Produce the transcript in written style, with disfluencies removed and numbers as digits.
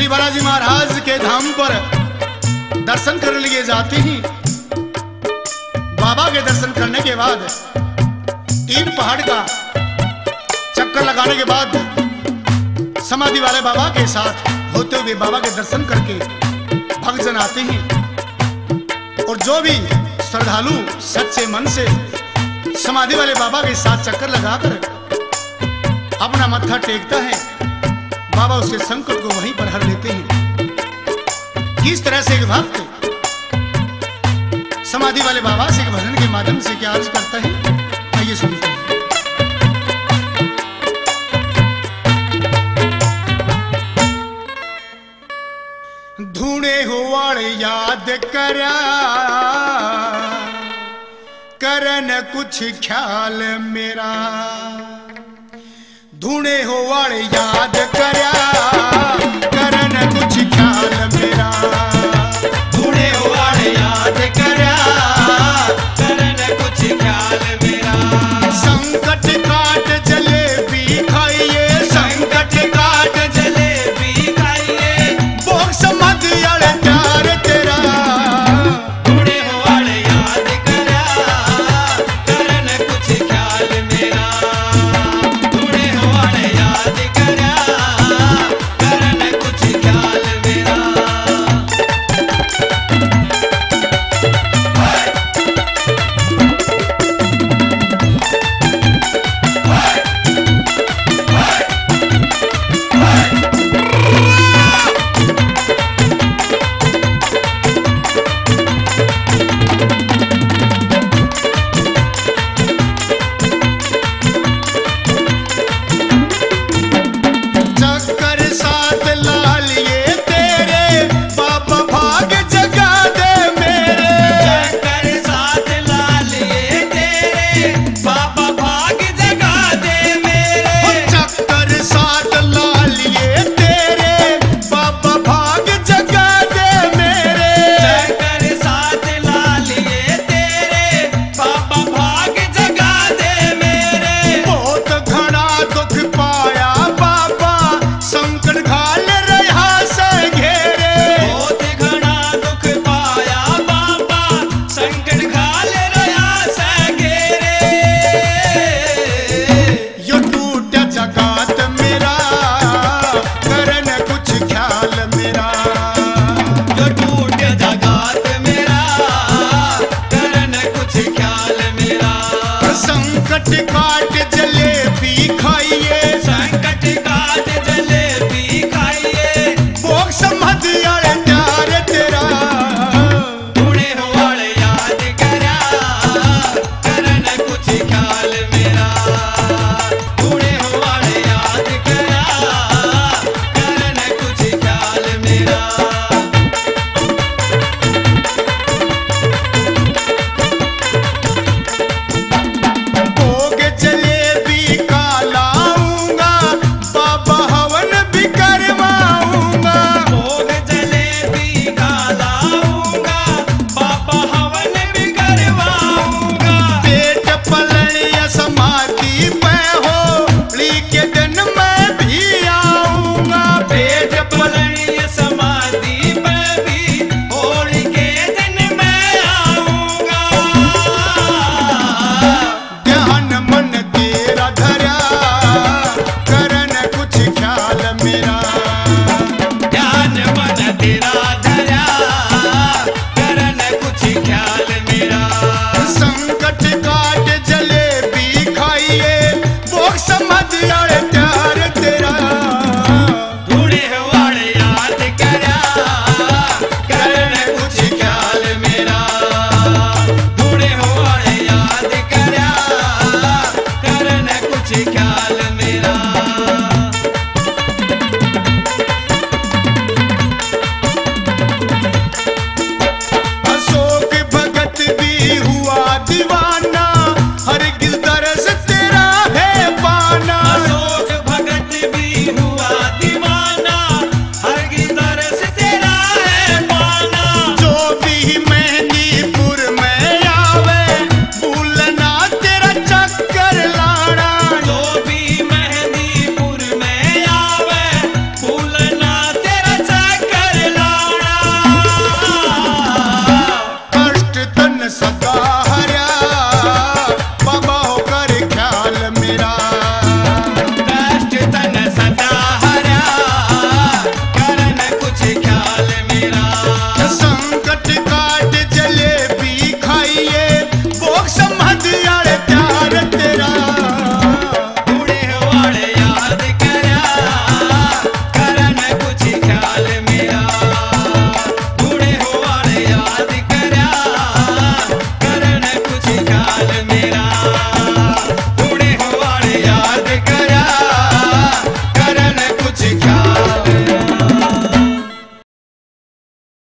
श्री बालाजी महाराज के धाम पर दर्शन करने लिए जाते ही बाबा के दर्शन करने के बाद 3 पहाड़ का चक्कर लगाने के बाद समाधि वाले बाबा के साथ होते हुए बाबा के दर्शन करके भक्तजन आते हैं। और जो भी श्रद्धालु सच्चे मन से समाधि वाले बाबा के साथ चक्कर लगाकर अपना मत्था टेकता है, बाबा उसके संकट को वहीं पर हर लेते हैं। किस तरह से एक भक्त समाधि वाले बाबा से एक भजन के माध्यम से क्या अर्ज करता है, आइए सुनते हैं। धूणे हुआड़ याद करा करन कुछ ख्याल मेरा, धूणे हुआड़ याद करा